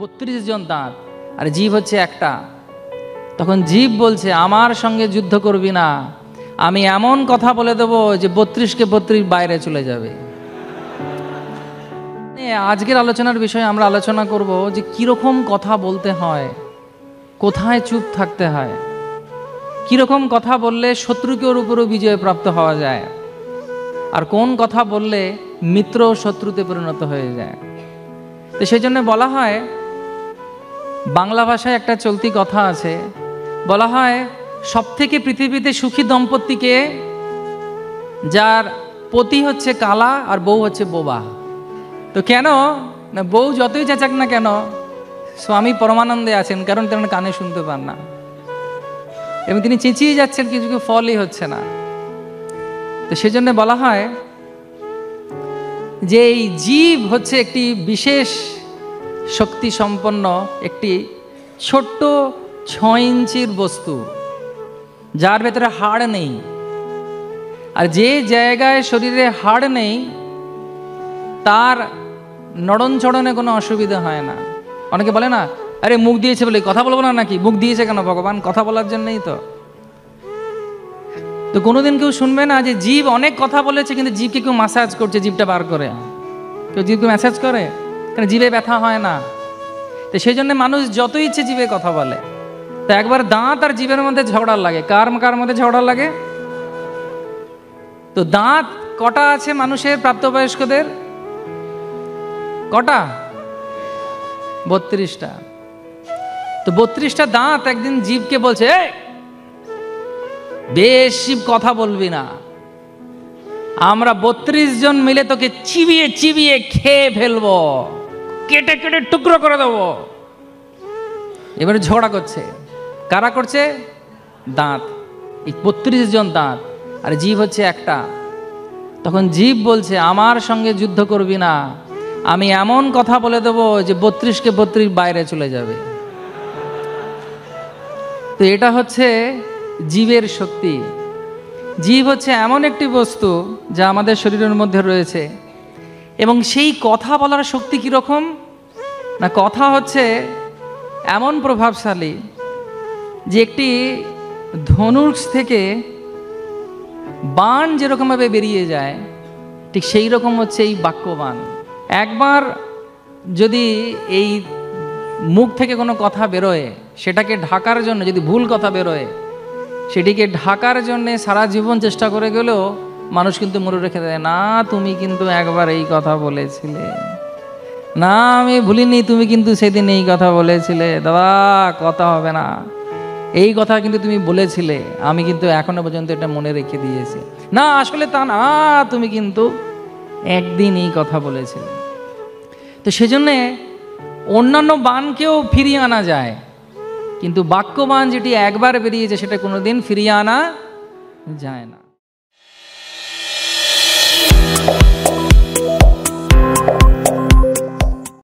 32 জন দাঁত আর জীব হচ্ছে একটা। তখন জীব বলছে আমার সঙ্গে যুদ্ধ করবি না, আমি এমন কথা বলে দেবো যে 32 কে 32 বাইরে চলে যাবে। আজকের আলোচনার বিষয়ে আমরা আলোচনা করব যে কিরকম কথা বলতে হয়, কোথায় চুপ থাকতে হয়, কিরকম কথা বললে শত্রুকে ওর উপরও বিজয় প্রাপ্ত হওয়া যায়, আর কোন কথা বললে মিত্র শত্রুতে পরিণত হয়ে যায়। তো সেই জন্য বলা হয়, বাংলা ভাষায় একটা চলতি কথা আছে, বলা হয় সবথেকে পৃথিবীতে সুখী দম্পতিকে যার পতি হচ্ছে কালা আর বউ হচ্ছে বোবা। তো কেন না, বউ যতই চেঁচাক না কেন স্বামী পরমানন্দে আছেন, কারণ তেমন কানে শুনতে পান না এবং তিনি চেঁচিয়ে যাচ্ছেন, কিছু ফলই হচ্ছে না। তো সেজন্য বলা হয় যে এই জীব হচ্ছে একটি বিশেষ শক্তি সম্পন্ন একটি ছোট্ট 6 ইঞ্চির বস্তু, যার ভেতরে হাড় নেই। আর যে জায়গায় শরীরে হাড় নেই তার নড়ন চড়নে কোনো অসুবিধা হয় না। অনেকে বলে না, আরে মুখ দিয়েছে বলে কথা বলবো না নাকি? মুখ দিয়েছে কেন? ভগবান কথা বলার জন্যই তো। তো কোনোদিন কেউ শুনবে না যে জীব অনেক কথা বলেছে কিন্তু জীবকে কেউ ম্যাসাজ করছে, জীবটা বার করে। কেউ জীবকে ম্যাসাজ করে? কারণ জীবে ব্যথা হয় না। তো সেই জন্য মানুষ যত ইচ্ছে জীবে কথা বলে। তো একবার দাঁত আর জীবের মধ্যে ঝগড়া লাগে, কার কার মধ্যে ঝগড়া লাগে? তো দাঁত কটা আছে মানুষের, প্রাপ্তবয়স্কদের? কটা? 32টা। তো 32টা দাঁত একদিন জীবকে বলছে, বেশি কথা বলবি না, আমরা 32 জন মিলে তোকে চিবিয়ে চিবিয়ে খেয়ে ফেলবো, কেটে কেটে টুকরো করে দেবো। এবারে ঝগড়া করছে, কারা করছে? দাঁত। এই 32 জন দাঁত আর জীব হচ্ছে একটা। তখন জীব বলছে আমার সঙ্গে যুদ্ধ করবি না, আমি এমন কথা বলে দেবো যে 32কে 32 বাইরে চলে যাবে। তো এটা হচ্ছে জীবের শক্তি। জীব হচ্ছে এমন একটি বস্তু যা আমাদের শরীরের মধ্যে রয়েছে, এবং সেই কথা বলার শক্তি কীরকম না, কথা হচ্ছে এমন প্রভাবশালী যে একটি ধনুষ থেকে বাণ যেরকমভাবে বেরিয়ে যায়, ঠিক সেই রকম হচ্ছে এই বাক্যবাণ। একবার যদি এই মুখ থেকে কোনো কথা বেরোয়, সেটাকে ঢাকার জন্য, যদি ভুল কথা বেরোয়, সেটিকে ঢাকার জন্যে সারা জীবন চেষ্টা করে গেলেও মানুষ কিন্তু মনে রেখে দেয়, না তুমি কিন্তু একবার এই কথা বলেছিলে, না আমি ভুলিনি, তুমি কিন্তু সেদিন এই কথা বলেছিলে, দাদা কথা হবে না, এই কথা কিন্তু তুমি বলেছিলে, আমি কিন্তু এখনো পর্যন্ত এটা মনে রেখে দিয়েছি, না আসলে তা না, তুমি কিন্তু একদিন এই কথা বলেছিলে। তো সেজন্যে অন্যান্য বাণকেও ফিরিয়ে আনা যায়, কিন্তু বাক্যবাণ যেটি একবার বেরিয়েছে সেটা কোনোদিন ফিরিয়ে আনা যায় না।